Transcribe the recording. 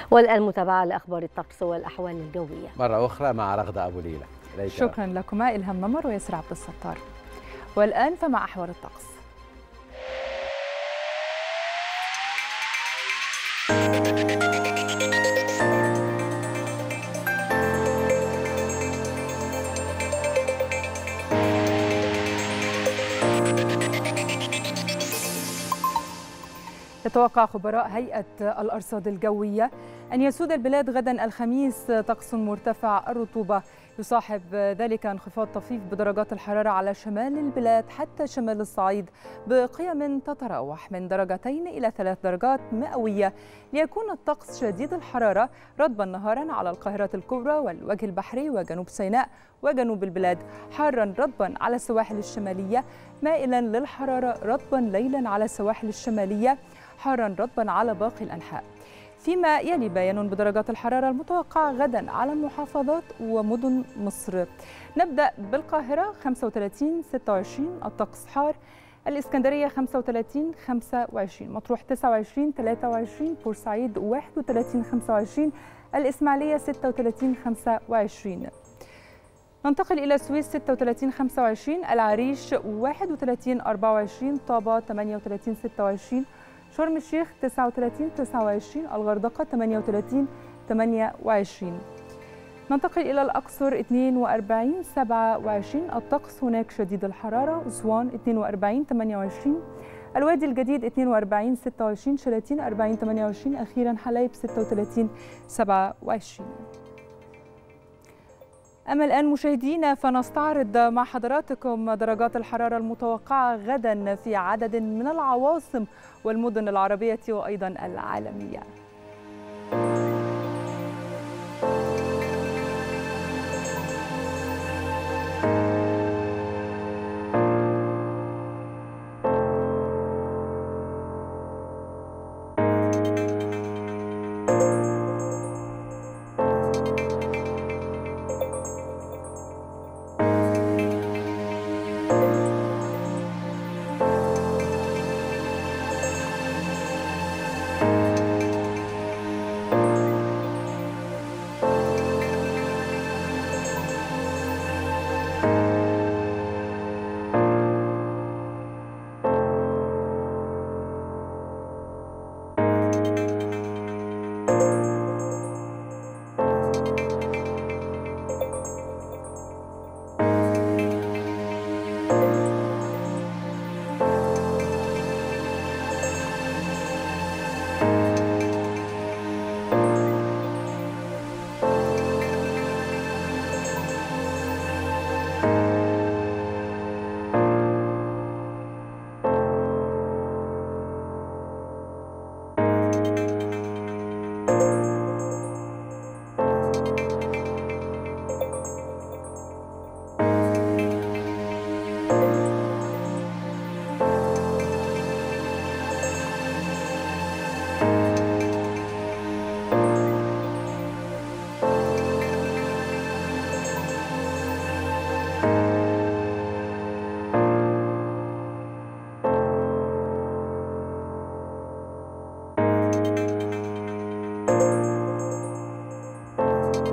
والآن متابعة لأخبار الطقس والأحوال الجوية مرة أخرى مع رغدة أبو ليلى. شكرا لكما إلهام ممر ويسر عبد الستار. والآن فمع أحوال الطقس. يتوقع خبراء هيئة الأرصاد الجوية أن يسود البلاد غدا الخميس طقس مرتفع الرطوبة، يصاحب ذلك انخفاض طفيف بدرجات الحرارة على شمال البلاد حتى شمال الصعيد بقيم تتراوح من 2 إلى 3 درجات مئوية، ليكون الطقس شديد الحرارة رطبا نهارا على القاهرة الكبرى والوجه البحري وجنوب سيناء وجنوب البلاد، حارا رطبا على السواحل الشمالية، مائلا للحرارة رطبا ليلا على السواحل الشمالية، حارا رطبا على باقي الأنحاء. فيما يلي بيان بدرجات الحرارة المتوقعة غدا على المحافظات ومدن مصر. نبدأ بالقاهرة 35 26 الطقس حار، الإسكندرية 35 25، مطروح 29 23، بورسعيد 31 25، الإسماعيلية 36 25. ننتقل إلى السويس 36 25، العريش 31 24، طابة 38 26، شرم الشيخ 39 29، الغردقة 38 28. ننتقل إلى الأقصر 42 27 الطقس هناك شديد الحرارة، أسوان 42 28، الوادي الجديد 42 26، شلاتين 40 28، أخيرا حلايب 36 27. أما الآن مشاهدينا فنستعرض مع حضراتكم درجات الحرارة المتوقعة غدا في عدد من العواصم والمدن العربية وأيضا العالمية.